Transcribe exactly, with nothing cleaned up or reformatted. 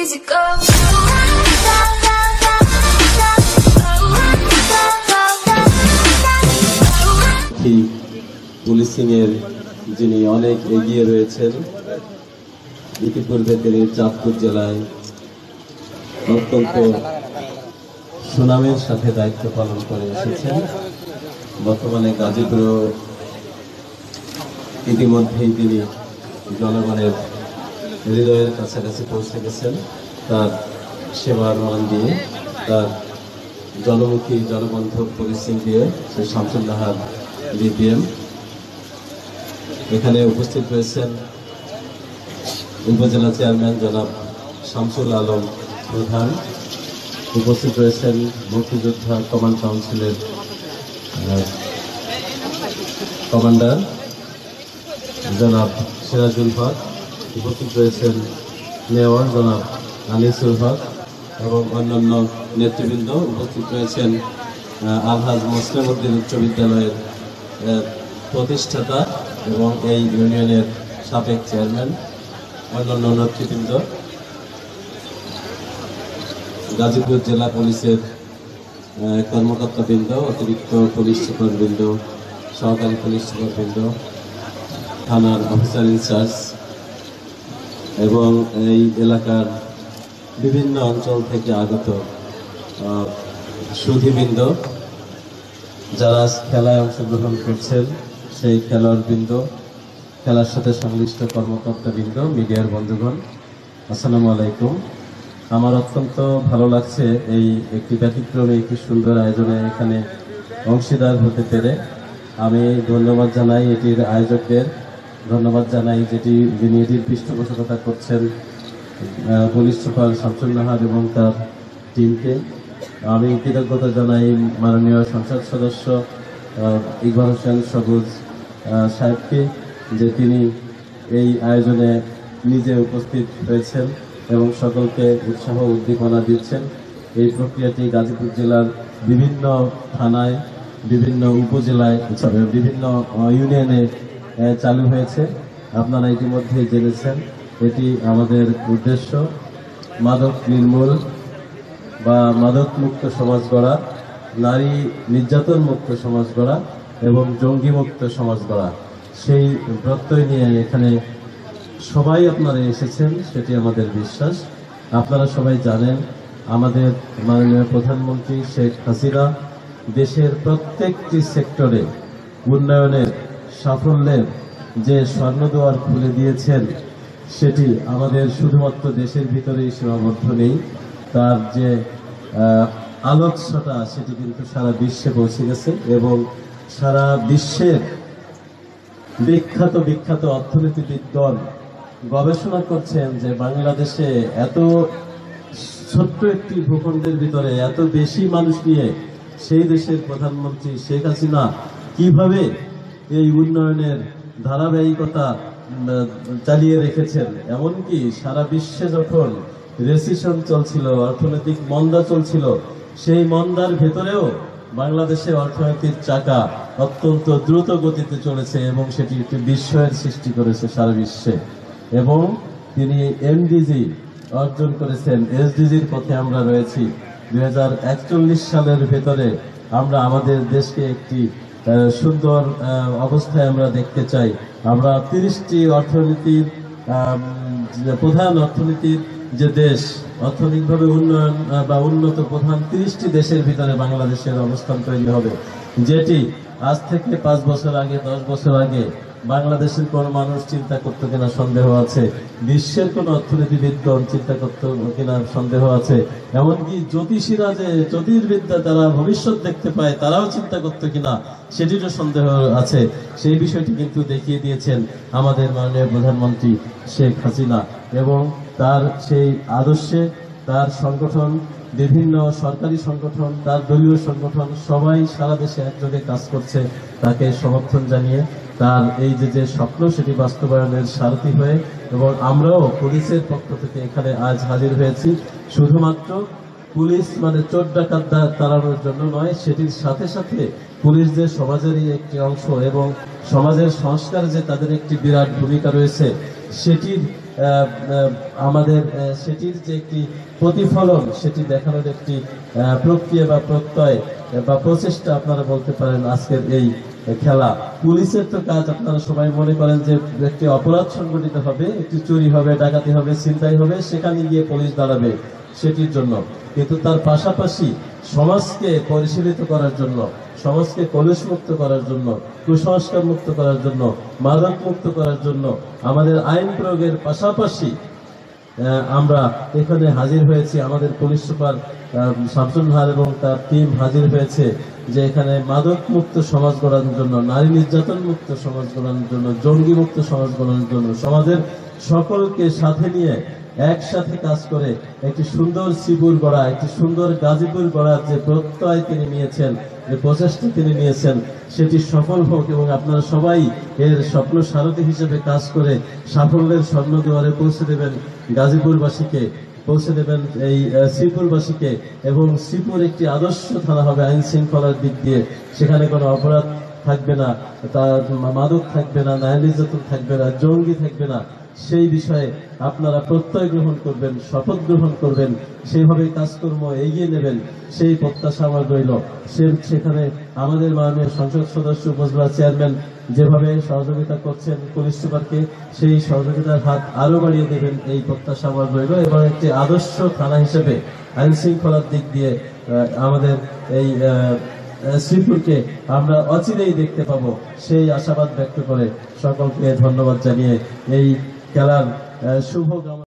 easy go. Policing এর যিনি অনেক এগিয়ে রয়েছেন, ইতিপূর্বে তিনি চাঁদপুর জেলায় অত্যন্ত সুনামের সাথে দায়িত্ব পালন করে এসেছেন। বর্তমানে গাজীপুর ইতিমধ্যেই তিনি জনগণের হৃদয়ের কাছাকাছি পৌঁছে গেছেন তার সেবার মান দিয়ে, তার জনমুখী জনবান্ধব পুলিশিং দিয়ে। সেই শামসুল নাহার বিপিএম এখানে উপস্থিত রয়েছেন উপজেলা চেয়ারম্যান জনাব শামসুল আলম প্রধান, উপস্থিত রয়েছেন মুক্তিযোদ্ধা কমান্ড কাউন্সিলের কমান্ডার জনাব সিরাজুল হক, উপস্থিত রয়েছেন মেয়র জনাব আনিসুল হক এবং অন্যান্য নেতৃবৃন্দ। উপস্থিত রয়েছেন আলহাজ মোসলেম উদ্দিন উচ্চ বিদ্যালয়ের প্রতিষ্ঠাতা এবং এই ইউনিয়নের সাবেক চেয়ারম্যান, অন্যান্য নেতৃবৃন্দ, গাজীপুর জেলা পুলিশের কর্মকর্তাবৃন্দ, অতিরিক্ত পুলিশ সুপারবৃন্দ, সহকারী পুলিশ সুপারবৃন্দ, থানার অফিসার ইনচার্জ এবং এই এলাকার বিভিন্ন অঞ্চল থেকে আগত সুধীবৃন্দ, যারা খেলায় অংশগ্রহণ করছেন সেই খেলোয়াড়বৃন্দ, খেলার সাথে সংশ্লিষ্ট কর্মকর্তাবৃন্দ, মিডিয়ার বন্ধুগণ, আসসালামু আলাইকুম। আমার অত্যন্ত ভালো লাগছে এই একটি ব্যতিক্রমী একটি সুন্দর আয়োজনে এখানে অংশীদার হতে পেরে। আমি ধন্যবাদ জানাই এটির আয়োজকদের, ধন্যবাদ জানাই যেটি যিনি এটির পৃষ্ঠপোষকতা করছেন পুলিশ সুপার শামসুল নাহার এবং তার টিমকে। আমি কৃতজ্ঞতা জানাই মাননীয় সংসদ সদস্য ইকবাল হোসেন সবুজ সাহেবকে, যে তিনি এই আয়োজনে নিজে উপস্থিত হয়েছেন এবং সকলকে উৎসাহ উদ্দীপনা দিচ্ছেন। এই প্রক্রিয়াটি গাজীপুর জেলার বিভিন্ন থানায়, বিভিন্ন উপজেলায়, বিভিন্ন ইউনিয়নে চালু হয়েছে। আপনারা ইতিমধ্যে জেনেছেন এটি আমাদের উদ্দেশ্য মাদক নির্মূল বা মাদক মুক্ত সমাজ গড়া, নারী নির্যাতন মুক্ত সমাজ গড়া এবং জঙ্গি মুক্ত সমাজ গড়া। সেই প্রত্যয় নিয়ে এখানে সবাই আপনারা এসেছেন, সেটি আমাদের বিশ্বাস। আপনারা সবাই জানেন আমাদের মাননীয় প্রধানমন্ত্রী শেখ হাসিনা দেশের প্রত্যেকটি সেক্টরে উন্নয়নের সাফল্যের যে স্বর্ণদুয়ার খুলে দিয়েছেন, সেটি আমাদের শুধুমাত্র দেশের ভিতরেই সীমাবদ্ধ নেই। তার যে আলোচ্যটা সেটি কিন্তু সারা বিশ্বে পৌঁছে গেছে এবং সারা বিশ্বের বিখ্যাত বিখ্যাত অর্থনীতিবিদগণ গবেষণা করছেন যে বাংলাদেশে এত ছোট্ট একটি ভূখণ্ডের ভিতরে এত বেশি মানুষ নিয়ে সেই দেশের প্রধানমন্ত্রী শেখ হাসিনা কিভাবে এই উন্নয়নের ধারাবাহিকতা চালিয়ে রেখেছেন। এমনকি সারা বিশ্বে যখন রেসিশন চলছিল, অর্থনৈতিক মন্দা চলছিল, সেই মন্দার ভেতরেও বাংলাদেশের অর্থনীতির চাকা অত্যন্ত দ্রুত গতিতে চলেছে এবং সেটি একটি বিস্ময়ের সৃষ্টি করেছে সারা বিশ্বে। এবং তিনি এমডিজি অর্জন করেছেন, এসডিজির পথে আমরা রয়েছি। দুই হাজার একচল্লিশ সালের ভেতরে আমরা আমাদের দেশকে একটি সুন্দর অবস্থায় আমরা দেখতে চাই। আমরা তিরিশটি অর্থনীতির প্রধান অর্থনীতির যে দেশ, অর্থনৈতিকভাবে উন্নয়ন বা উন্নত প্রধান তিরিশটি দেশের ভিতরে বাংলাদেশের অবস্থান তৈরি হবে, যেটি আজ থেকে পাঁচ বছর আগে, দশ বছর আগে বাংলাদেশের কোন মানুষ চিন্তা করতো কিনা সন্দেহ আছে, বিশ্বের কোন অর্থনীতিবিদগণ চিন্তা করতো কিনা সন্দেহ আছে, এমনকি জ্যোতিষীরা যে জ্যোতির্বিদ্যা তারা ভবিষ্যৎ দেখতে পায় তারাও চিন্তা করতো কিনা সেটিরও সন্দেহ আছে। সেই বিষয়টি কিন্তু দেখিয়ে দিয়েছেন আমাদের মাননীয় প্রধানমন্ত্রী শেখ হাসিনা এবং তার সেই আদর্শে তার সংগঠন, বিভিন্ন সরকারি সংগঠন, তার দলীয় সংগঠন সবাই সারা দেশে একযোগে কাজ করছে তাকে সমর্থন জানিয়ে। তার এই যে যে স্বপ্ন সেটি বাস্তবায়নের সারথি হয়ে এবং আমরাও পুলিশের পক্ষ থেকে এখানে আজ হাজির হয়েছি শুধুমাত্র পুলিশ মানে চোর ডাকাত তাড়ানোর জন্য নয়, সেটির সাথে সাথে পুলিশ যে সমাজেরই একটি অংশ এবং সমাজের সংস্কার যে তাদের একটি বিরাট ভূমিকা রয়েছে সেটির আহ, আহ, আমাদের আহ, সেটির যে একটি প্রতিফলন সেটি দেখানোর একটি আহ, প্রক্রিয়া বা প্রত্যয় বা প্রচেষ্টা আপনারা বলতে পারেন আজকের এই খেলা। পুলিশের তো কাজ আপনারা সবাই মনে করেন যে একটি অপরাধ সংগঠিত হবে, একটি চুরি হবে, ডাকাতি হবে, ছিনতাই হবে, সেখানে গিয়ে পুলিশ দাঁড়াবে সেটির জন্য, কিন্তু তার পাশাপাশি সমাজকে পরিশীলিত করার জন্য, সমাজকে কলুষমুক্ত করার জন্য, কুসংস্কার মুক্ত করার জন্য, মাদক মুক্ত করার জন্য আমাদের আইন প্রয়োগের পাশাপাশি আহ, আমরা এখানে হাজির হয়েছি। আমাদের পুলিশ সুপার শামসুল ভাই এবং তার টিম হাজির হয়েছে যে এখানে মাদক মুক্ত সমাজ গড়ানোর জন্য, নারী নির্যাতন মুক্ত সমাজ গড়ানোর জন্য, জঙ্গি মুক্ত সমাজ গড়ানোর জন্য, সমাজের সকলকে সাথে নিয়ে একসাথে কাজ করে একটি সুন্দর শ্রীপুর গড়া, একটি সুন্দর গাজীপুর গড়ার যে প্রত্যয় তিনি নিয়েছেন, যে প্রচেষ্টা তিনি নিয়েছেন, সেটি সফল হোক এবং আপনারা সবাই এর স্বপ্ন সারথী হিসেবে কাজ করে সাফল্যের স্বর্ণ দুয়ারে পৌঁছে দেবেন গাজীপুরবাসীকে, পৌঁছে দেবেন এই শ্রীপুরবাসীকে। এবং শ্রীপুর একটি আদর্শ থানা হবে আইন শৃঙ্খলার দিক দিয়ে। সেখানে কোনো অপরাধ থাকবে না, তার মাদক থাকবে না, নারী নির্যাতন থাকবে না, জঙ্গি থাকবে না। সেই বিষয়ে আপনারা প্রত্যয় গ্রহণ করবেন, শপথ গ্রহণ করবেন, সেইভাবে কাজকর্ম এগিয়ে নেবেন, সেই প্রত্যাশা আমার রইল। সেখানে আমাদের মাননীয় সংসদ সদস্য উপজেলা চেয়ারম্যান যেভাবে সহযোগিতা করছেন পুলিশ সুপারকে, সেই সহযোগিতার হাত আরো বাড়িয়ে দেবেন, এই প্রত্যাশা আমার রইল। এবং একটি আদর্শ থানা হিসেবে আইন শৃঙ্খলার দিক দিয়ে আমাদের এই শ্রীপুরকে আমরা অচিরেই দেখতে পাবো, সেই আশাবাদ ব্যক্ত করে সকলকে ধন্যবাদ জানিয়ে এই খেলার শুভ